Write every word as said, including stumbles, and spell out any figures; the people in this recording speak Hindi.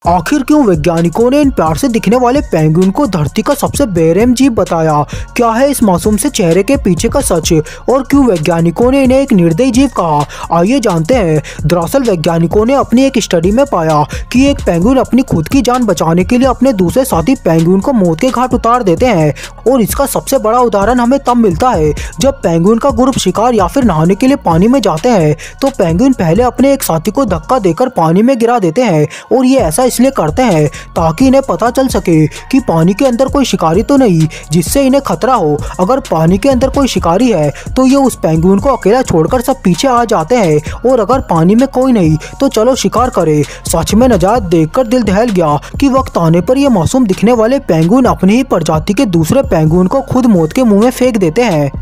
आखिर क्यों वैज्ञानिकों ने इन प्यार से दिखने वाले पेंगुइन को धरती का सबसे बेरहम जीव बताया? क्या है इस मासूम से चेहरे के पीछे का सच और क्यों वैज्ञानिकों ने इन्हें एक निर्दयी जीव कहा? आइए जानते हैं। दरअसल वैज्ञानिकों ने अपनी एक स्टडी में पाया कि एक पेंगुइन अपनी खुद की जान बचाने के लिए अपने दूसरे साथी पेंगुइन को मौत के घाट उतार देते हैं। और इसका सबसे बड़ा उदाहरण हमें तब मिलता है जब पेंगुइन का ग्रुप शिकार या फिर नहाने के लिए पानी में जाते हैं तो पेंगुइन पहले अपने एक साथी को धक्का देकर पानी में गिरा देते हैं। और ये ऐसा इसलिए करते हैं ताकि इन्हें पता चल सके कि पानी के अंदर कोई शिकारी तो नहीं जिससे इन्हें खतरा हो। अगर पानी के अंदर कोई शिकारी है तो ये उस पेंगुइन को अकेला छोड़कर सब पीछे आ जाते हैं और अगर पानी में कोई नहीं तो चलो शिकार करे। सच में नजात देखकर दिल दहल गया कि वक्त आने पर ये मासूम दिखने वाले पेंगुइन अपनी ही प्रजाति के दूसरे पेंगुइन को खुद मौत के मुंह में फेंक देते हैं।